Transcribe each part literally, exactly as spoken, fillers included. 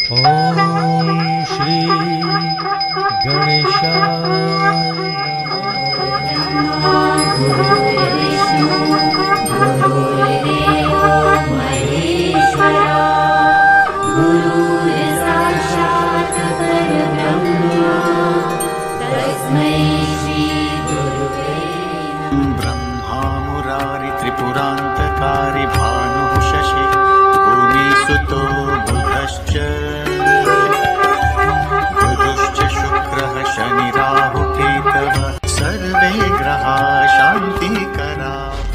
ओम श्री गणेशाय ब्रह्मा मुरारी त्रिपुरान्तकारी भानुः शशि भूमिसुतो बुधश्च बुधश्च शुक्रः शनि राहु केतवः सर्वे ग्रहाः शान्तिकराः।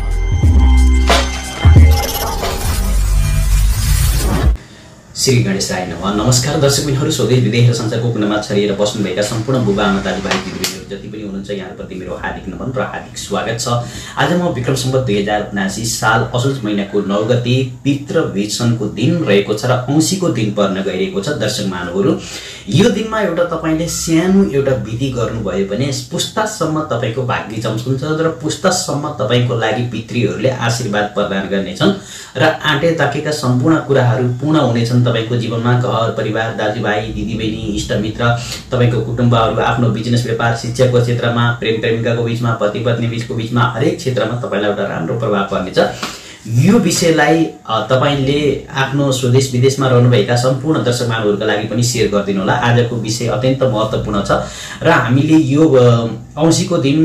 श्री गणेशाय नमः। नमस्कार दर्शक मित्रहरू, स्वदेश विदेश र संसारको कुनामा छरिएर बस्नुभएका सम्पूर्ण बुबा आमा दाजुभाइ दिदीबहिनीहरू जति पनि हुनुहुन्छ यहाँप्रति मेरो हार्दिक नमन र हार्दिक स्वागत छ। आज म विक्रम सम्वत दुई हजार उनासी साल असोज महिनाको नौ गते पितृभीषणको दिन रहेको छ र औँसीको दिन पर्न गइरहेको छ। दर्शक महानुभावहरू, यो दिनमा एउटा तपाईले सानो एउटा विधि गर्नुभयो भने पुस्तासम्म तपाईको भाग्य चम्किन्छ र पुस्तासम्म तपाईको लागि पितृहरूले आशीर्वाद प्रदान गर्नेछन् र आँटे ताकेका सम्पूर्ण कुराहरू पूर्ण हुनेछन्। तपाईको जीवनमा घर परिवार, दाजुभाइ दिदीबहिनी, इष्टमित्र, तपाईको कुटुम्बहरू, आफ्नो बिजनेस व्यापार, शिक्षाको क्षेत्रमा, प्रेम प्रेमिकाको बीचमा, पति पत्नी बीचको बीचमा, हरेक क्षेत्रमा तपाईलाई एउटा राम्रो प्रभाव पर्नेछ। यो विषयलाई तपाईले आफ्नो स्वदेश विदेशमा रहनुभएका सम्पूर्ण दर्शक महानुभावहरूका लागि पनि शेयर गरिदिनु होला। आजको विषय अत्यन्त महत्त्वपूर्ण छ र हामीले यो औँसीको दिन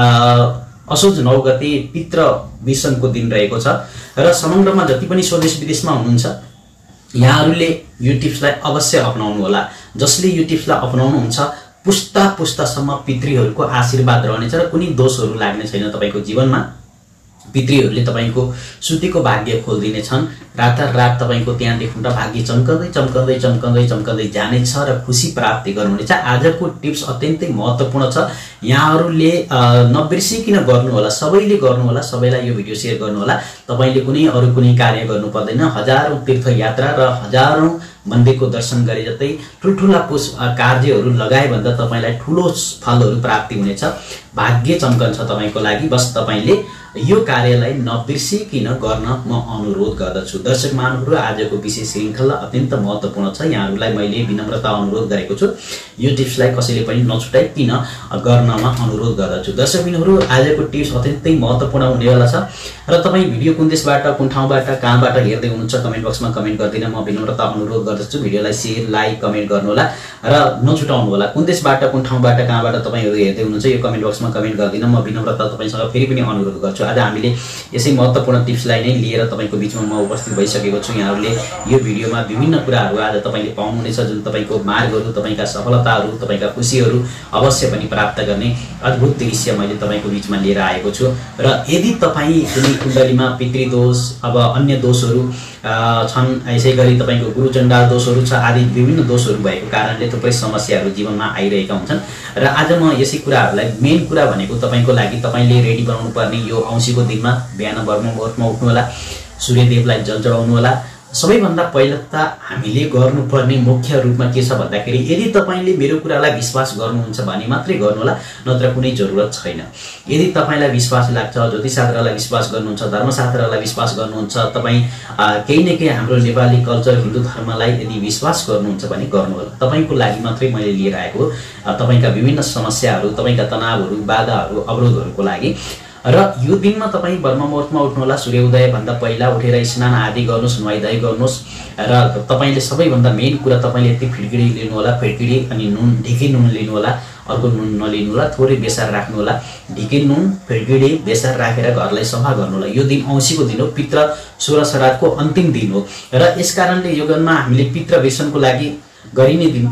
असोज नौ गते पितृभीषणको दिन रहेको छ र समग्रमा जति पनि स्वदेश विदेशमा हुनुहुन्छ यहाँहरूले यो टिप्सलाई अवश्य अपनाउनु होला। जसले यो टिप्सलाई अपनाउनुहुन्छ पुस्ता पुस्तासम्म पितृहरूको आशीर्वाद रहनेछ र कुनै दोषहरू लाग्ने छैन। तपाईको जीवनमा पितृहरूले तपाईको सुतेको भाग्य खोलिदिनेछन्। रातारात तपाईको त्यहाँदेखि भाग्य चम्कँदै चम्कँदै चम्कँदै चम्कँदै जानेछ र खुसी प्राप्ति गर्नुहुनेछ। आजको टिप्स अत्यन्तै महत्त्वपूर्ण छ। यहाँहरूले नबिर्सिकिन गर्नु होला, सबैले गर्नु होला, सबैलाई यो भिडियो शेयर गर्नु होला। तपाईले कुनै अरु कुनै कार्य गर्नु पर्दैन। हजारौं तीर्थयात्रा र हजारौं मन्दिरको दर्शन गरे जतै ठुलठुला पुष कार्यहरू लगाए भन्दा तपाईलाई ठुलो फलहरू प्राप्ति हुनेछ। भाग्य चम्कन्छ तपाईको लागि। बस तपाईले यो कार्यलाई नबिर्सिकिन गर्न म अनुरोध गर्दछु। दर्शक महानुभावहरू, आजको विशेष श्रृंखला अत्यन्त महत्त्वपूर्ण छ। यहाँहरूलाई मैले विनम्रता अनुरोध गरेको छु, यो टिप्सलाई कसैले पनि नछुटाइकिन गर्नमा अनुरोध गर्दछु। दर्शक मित्रहरू, आजको टिप्स अत्यन्तै महत्त्वपूर्ण हुनेवाला छ र तपाई भिडियो कुन देशबाट, कुन ठाउँबाट, कहाँबाट हेर्दै हुनुहुन्छ कमेन्ट बक्समा कमेन्ट गर्दिन म विनम्रता अनुरोध गर्दछु। भिडियोलाई शेयर, लाइक, कमेन्ट गर्नु होला र नछुटाउनु होला। कुन देशबाट, कुन ठाउँबाट, कहाँबाट तपाईहरु हेर्दै हुनुहुन्छ यो कमेन्ट बक्समा कमेन्ट गर्दिन म विनम्रता तपाईसँग फेरि पनि अनुरोध गर्छु। आज हामीले यसै महत्त्वपूर्ण टिप्सलाई नै लिएर तपाईको बीचमा म उपस्थित भइसकेको छु। यहाँहरूले यो भिडियोमा विभिन्न कुराहरू आज तपाईले पाउनुहुनेछ, जुन तपाईको मार्गहरू, तपाईका सफलताहरू, तपाईका खुशीहरू अवश्य पनि प्राप्त गर्ने अद्भुत दृश्य मैले तपाईको बीचमा लिएर आएको छु। र यदि तपाई कुनै कुण्डलीमा पितृदोष, अब अन्य दोषहरू छन्, यसैगरी तपाईको गुरुचण्डाल दोषहरू छ, आदि विभिन्न दोषहरू भएको कारणले थुप्रै समस्याहरू जीवनमा आइरहेका हुन्छन् र आज म यसै कुराहरूलाई मेन कुरा भनेको तपाईको लागि तपाईले रेडी बनाउनु पर्ने यो औँसीको दिनमा बिहान ब्रह्म मुहुर्तमा उठ्नु होला, सूर्यदेवलाई जल चढाउनु होला। सबैभन्दा पहिला त हामीले गर्नुपर्ने मुख्य रूपमा के छ भन्दाखेरि यदि तपाईले मेरो कुरालाई विश्वास गर्नुहुन्छ भने मात्रै गर्नु होला, नत्र कुनै जरुरत छैन। यदि तपाईलाई विश्वास लाग्छ, ज्योतिषशास्त्रलाई विश्वास गर्नुहुन्छ, धर्मशास्त्रलाई विश्वास गर्नुहुन्छ, तपाई केही न केही हाम्रो नेपाली कल्चर, हिन्दू धर्मलाई यदि विश्वास गर्नुहुन्छ भने गर्नु होला। तपाईको लागि मात्रै मैले लिएर आएको तपाईका विभिन्न समस्याहरू, तपाईका तनावहरू, बाधाहरू, अवरोधहरूको लागि। र यो दिनमा तपाई ब्रह्म मुहुर्तमा उठ्नु होला, सूर्योदय भन्दा पहिला उठेर स्नान आदि गर्नुस्, नुहाइधुवाइ गर्नुस् र तपाईले सबैभन्दा मेन कुरा तपाईले यति फिडकिडी लिनु होला, फिडकिडी अनि नुन, ढिकी नुन लिनु होला, अर्को नुन नलिनु होला, थोरै बेसार राख्नु होला। ढिकी नुन, फिडकिडी, बेसार राखेर घरलाई सफा गर्नु होला। यो दिन औँसीको दिन हो, पितृ सोह्र श्राद्धको अन्तिम दिन हो र यसकारणले यो दिनमा हामीले पितृभीषणको लागि गरिने दिन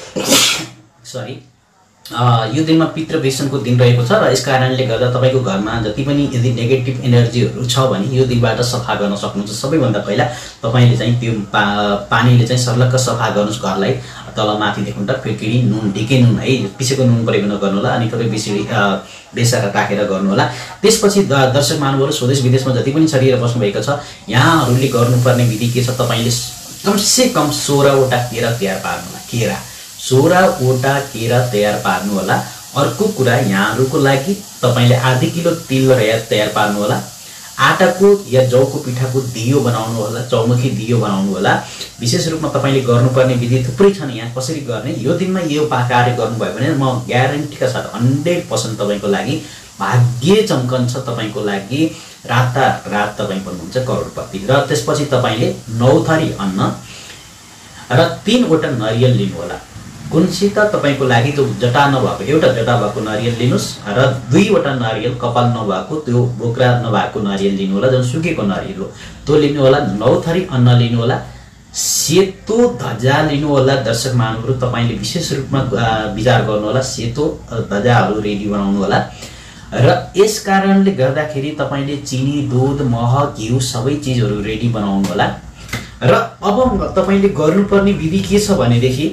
सरी यो दिनमा पितृभीषणको दिन रहेको छ र यस कारणले गर्दा तपाईको घरमा जति पनि यदि नेगेटिभ एनर्जीहरू छ भने यो दिनबाट सफा गर्न सक्नुहुन्छ। सबैभन्दा पहिला तपाईले चाहिँ त्यो पा, पानीले चाहिँ सर्लक्क सफा गर्नुस् घरलाई, तल माथिदेखि उता फिडकिडी नुन, ढिके नुन है, पिसेको नुन प्रयोग गर्नु होला अनि थोरै बेसी बेसार राखेर गर्नु होला। त्यसपछि दर्शक महानुभावहरू, स्वदेश विदेशमा जति पनि छरिएर बस्नु भएको छ यहाँहरूले गर्नुपर्ने विधि के छ, तपाईले कमसे कम सोह्र वटा केरा तयार पार्नु होला। केरा सोह्र वटा केरा तयार पार्नु होला। अर्को कुरा, यहाँहरूको लागि तपाईले आधी किलो तिल तयार तयार पार्नु होला। आटाको या जौको पिठाको दियो बनाउनु होला, चौमुखी दियो बनाउनु होला। विशेष रूपमा तपाईँले गर्नुपर्ने विधि थुप्रै छन् यहाँ कसरी गर्ने। यो दिनमा यो कार्य गर्नुभयो भने म ग्यारेन्टीका साथ हन्ड्रेड पर्सेन्ट तपाईँको लागि भाग्य चम्कन्छ, तपाईँको लागि रातारात तपाईँ बन्नुहुन्छ करोडपति। र त्यसपछि तपाईँले नौ थरी अन्न र तीनवटा नरियल लिनु होला। कुनसित तपाईँको लागि जो जटा नभएको एउटा जटा भएको नरियल लिनुहोस् र दुईवटा नरियल कपाल नभएको त्यो बोक्रा नभएको नरियल लिनु होला, जुन सुकेको नरियल हो त्यो लिनु होला। नौ थरी अन्न लिनु होला, सेतो ध्वजा लिनु होला। दर्शक महानुभावहरू तपाईँले विशेष रूपमा विचार गर्नु होला, सेतो ध्वजाहरू रेडी बनाउनु होला। र यस कारणले गर्दाखेरि तपाईँले चिनी, दुध, मह, घिउ सबै चिजहरू रेडी बनाउनु होला। र अब तपाईँले गर्नुपर्ने विधि के छ भनेदेखि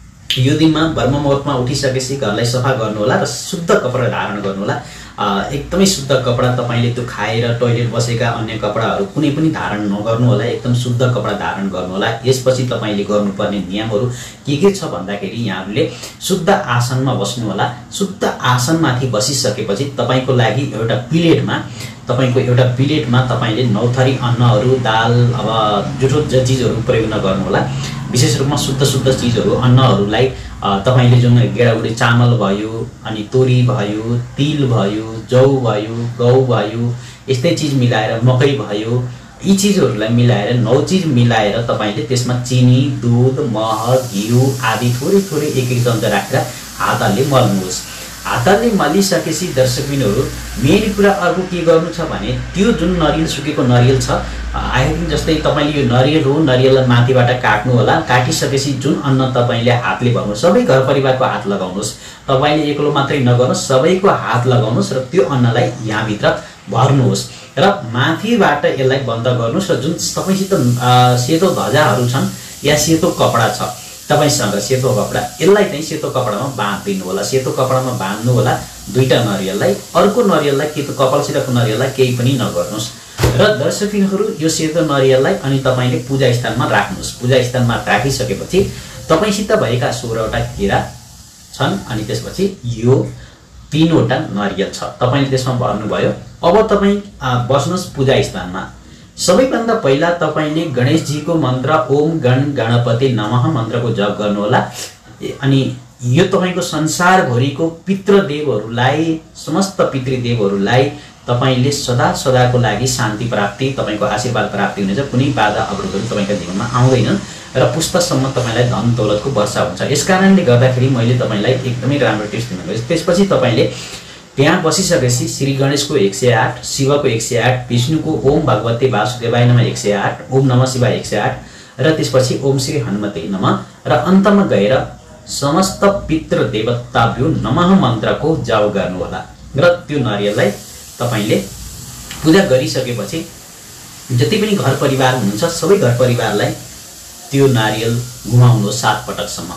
यो दिनमा ब्रह्म मुहुर्तमा उठिसकेपछि घरलाई सफा गर्नु होला र शुद्ध कपडा धारण गर्नु होला। एकदमै शुद्ध कपडा, तपाईँले त्यो खाएर टोइलेट बसेका अन्य कपडाहरू कुनै पनि धारण नगर्नु होला, एकदम शुद्ध कपडा धारण गर्नु होला। यसपछि तपाईँले गर्नुपर्ने नियमहरू के के छ भन्दाखेरि यहाँहरूले शुद्ध आसनमा बस्नु होला। शुद्ध आसनमाथि बसिसकेपछि तपाईँको लागि एउटा प्लेटमा तपाईँको एउटा प्लेटमा तपाईँले नौ थरी अन्नहरू, दाल, अब जुठो चिजहरू प्रयोग नगर्नु होला। विशेष रूपमा शुद्ध शुद्ध चिजहरू अन्नहरूलाई तपाईँले जुन गेडागुडी चामल भयो, अनि तोरी भयो, तिल भयो, जौ भयो, गहुँ भयो, यस्तै चिज मिलाएर मकै भयो, यी चिजहरूलाई मिलाएर नौ चिज मिलाएर तपाईँले त्यसमा चिनी, दुध, मह, घिउ आदि थोरै थोरै एक एक चम्चा राखेर हातले मल्नुहोस्। हातले मलिसकेपछि दर्शकबिनहरू मेन कुरा अर्को के गर्नु छ भने त्यो जुन नरियल सुकेको नरियल छ, आई थिङ्क जस्तै तपाईँले यो नरियल हो, नरियललाई माथिबाट काट्नु होला। काटिसकेपछि जुन अन्न तपाईँले हातले भर्नुहोस्, सबै घर परिवारको हात लगाउनुहोस्। तपाईँले एक्लो मात्रै नगर्नुहोस्, सबैको हात लगाउनुहोस् र त्यो अन्नलाई यहाँभित्र भर्नुहोस् र माथिबाट यसलाई बन्द गर्नुहोस्। र जुन तपाईँसित सेतो ध्वजाहरू छन् या सेतो कपडा छ तपाईसँग, सेतो कपडा, यसलाई चाहिँ सेतो कपडामा बाँधिदिनु होला। सेतो कपडामा बाँध्नु होला दुईटा नरियललाई। अर्को नरियललाई के त कपालसितको नरियललाई केही पनि नगर्नुहोस्। र दर्शकहरू यो सेतो नरियललाई अनि तपाईँले पूजा स्थानमा राख्नुहोस्। पूजा स्थानमा राखिसकेपछि तपाईँसित भएका सोह्रवटा केरा छन् अनि त्यसपछि यो तीनवटा नरियल छ तपाईँले त्यसमा भर्नुभयो। अब तपाईँ बस्नुहोस् पूजा स्थानमा। सबैभन्दा पहिला तपाईँले गणेशजीको मन्त्र ओम गण गणपति नमः मन्त्रको जप गर्नुहोला। अनि यो तपाईँको संसारभरिको पितृदेवहरूलाई, समस्त पितृदेवहरूलाई तपाईँले सदा सदाको लागि शान्ति प्राप्ति, तपाईँको आशीर्वाद प्राप्ति हुनेछ। कुनै बाधा अवरोधहरू तपाईँको जीवनमा आउँदैनन् र पुस्तसम्म तपाईँलाई धन दौलतको वर्षा हुन्छ। यस कारणले गर्दाखेरि मैले तपाईँलाई एकदमै राम्रो टिप्स दिन गएँ। त्यसपछि तपाईँले त्यहाँ बसिसकेपछि श्री गणेशको एक सय आठ, शिवको एक सय आठ, विष्णुको ओम भगवते वासुदेवाय नमः एक सय आठ, ओम नमः शिवाय एक सय आठ र त्यसपछि ओम श्री हनुमते नमः र अन्तमा गएर समस्त पितृ देवताभ्यो नमः मन्त्रको जाप गर्नुहोला। र त्यो नरियललाई तपाईँले पूजा गरिसकेपछि जति पनि घर परिवार हुनुहुन्छ सबै घर परिवारलाई त्यो नारियल घुमाउनुहोस् सात पटकसम्म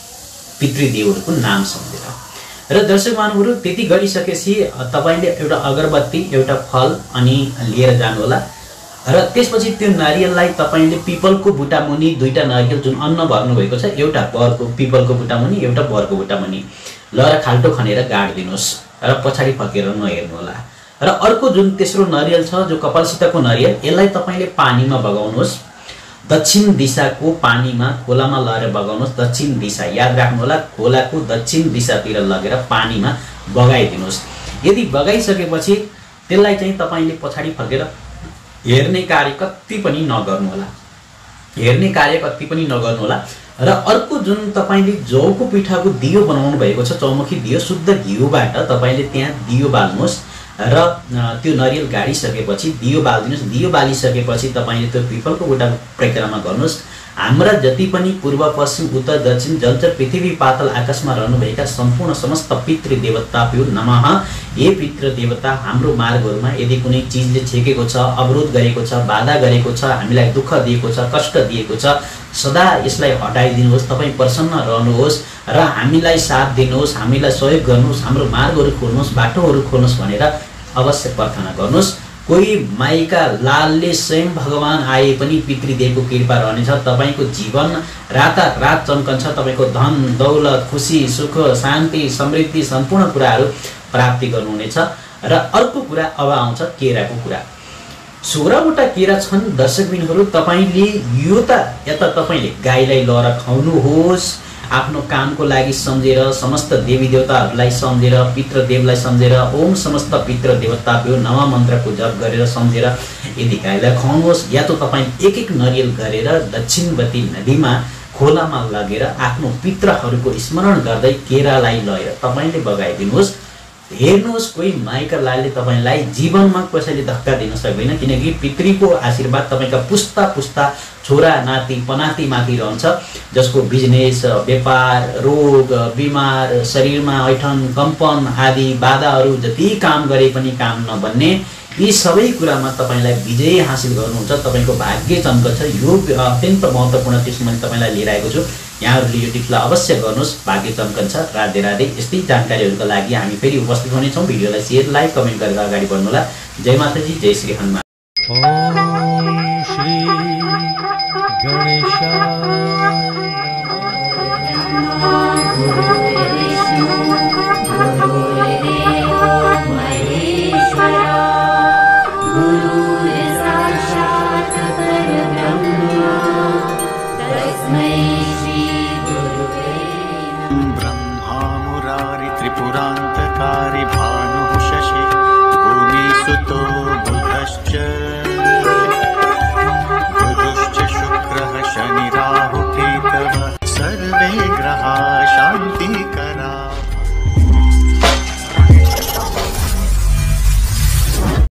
पितृदेवहरूको नाम सम्झेर। र दर्शक महानुभावहरू त्यति गरिसकेपछि तपाईँले एउटा अगरबत्ती, एउटा फल अनि लिएर जानुहोला। र त्यसपछि त्यो नारियललाई तपाईँले पिपलको बुट्टा मुनि दुईटा नारियल जुन अन्न भर्नुभएको छ, एउटा बरको पिपलको बुट्टा मुनि, एउटा बरको बुट्टा मुनि लएर खाल्टो खनेर गाडिदिनुहोस् र पछाडि फर्केर नहेर्नुहोला। र अर्को जुन तेस्रो नरियल छ जो कपालसितको नरियल, यसलाई तपाईँले पानीमा बगाउनुहोस्। दक्षिण दिशाको पानीमा खोलामा लगेर बगाउनुहोस्। दक्षिण दिशा याद राख्नुहोला, खोलाको दक्षिण दिशातिर लगेर पानीमा बगाइदिनुहोस्। यदि बगाइसकेपछि त्यसलाई चाहिँ तपाईँले पछाडि फर्केर हेर्ने कार्य कति पनि नगर्नुहोला, हेर्ने कार्य कति पनि नगर्नुहोला। र अर्को जुन तपाईँले जौको पिठाको दियो बनाउनु भएको छ, चौमुखी दियो, शुद्ध घिउबाट तपाईँले त्यहाँ दियो बाल्नुहोस् र त्यो नरियल गाडिसकेपछि दियो बालिदिनुहोस्। दियो बालिसकेपछि तपाईँले त्यो पिपलको बुट्टा परिक्रमा गर्नुहोस्। हाम्रा जति पनि पूर्व पश्चिम उत्तर दक्षिण जलचर पृथ्वी पातल आकाशमा रहनुभएका सम्पूर्ण समस्त पितृ देवताभ्यो नमः। हे पितृ देवता, हाम्रो मार्गहरूमा यदि कुनै चिजले छेकेको छ, अवरोध गरेको छ, बाधा गरेको छ, हामीलाई दुःख दिएको छ, कष्ट दिएको छ, सदा यसलाई हटाइदिनुहोस्। तपाईँ प्रसन्न रहनुहोस् र हामीलाई साथ दिनुहोस्, हामीलाई सहयोग गर्नुहोस्, हाम्रो मार्गहरू खोल्नुहोस्, बाटोहरू खोल्नुहोस् भनेर अवश्य प्रार्थना गर्नुहोस्। कोही माइका लालले स्वयं भगवान आए पनि पितृदेवको कृपा रहनेछ। तपाईँको जीवन रातारात चम्कन्छ। तपाईँको धन दौलत, खुसी, सुख, शान्ति, समृद्धि सम्पूर्ण कुराहरू प्राप्ति गर्नुहुनेछ। र अर्को कुरा अब आउँछ केराको कुरा। सोह्रवटा केरा छन् दर्शकबिनहरू। तपाईँले यो त या त तपाईँले गाईलाई लएर खुवाउनुहोस्, आफ्नो कामको लागि सम्झेर, समस्त देवी देवताहरूलाई सम्झेर, पितृदेवलाई सम्झेर, ओम समस्त पितृ देवताभ्यो नमः मन्त्रको जप गरेर सम्झेर यदि गाईलाई खुवाउनुहोस्, या त तपाईँ एक एक नरियल गरेर दक्षिणवती नदीमा खोलामा लगेर आफ्नो पितृहरूको स्मरण गर्दै केरालाई लगेर तपाईँले बगाइदिनुहोस्। हेर्नुहोस्, कोही माइकरलालले तपाईँलाई जीवनमा कसैले धक्का दिन सक्दैन, किनकि पितृको आशीर्वाद तपाईँका पुस्ता पुस्ता छोरा नाति पनाति माथि रहन्छ, जसको बिजनेस, व्यापार, रोग, बिमार, शरीरमा ऐठन कम्पन आदि बाधाहरू जति काम गरे पनि काम नबन्ने, यी सबै कुरामा तपाईँलाई विजय हासिल गर्नुहुन्छ। तपाईँको भाग्य चम्कन्छ। यो अत्यन्त महत्त्वपूर्ण टिप्स मैले तपाईँलाई लिएर आएको छु। यहाँहरूले यो टिप्सलाई अवश्य गर्नुहोस्, भाग्य चम्कन्छ। राधे राधे। यस्तै जानकारीहरूका लागि हामी फेरि उपस्थित हुनेछौँ। भिडियोलाई सेयर, लाइक, कमेन्ट गरेर अगाडि बढ्नुहोला। जय माताजी, जय श्री हनुमान। ओम श्री गणेशाय त्रिपुरान्तकारी भानुः शशि भूमिसुतो बुधश्च बुधश्च शुक्रः शनिराहुः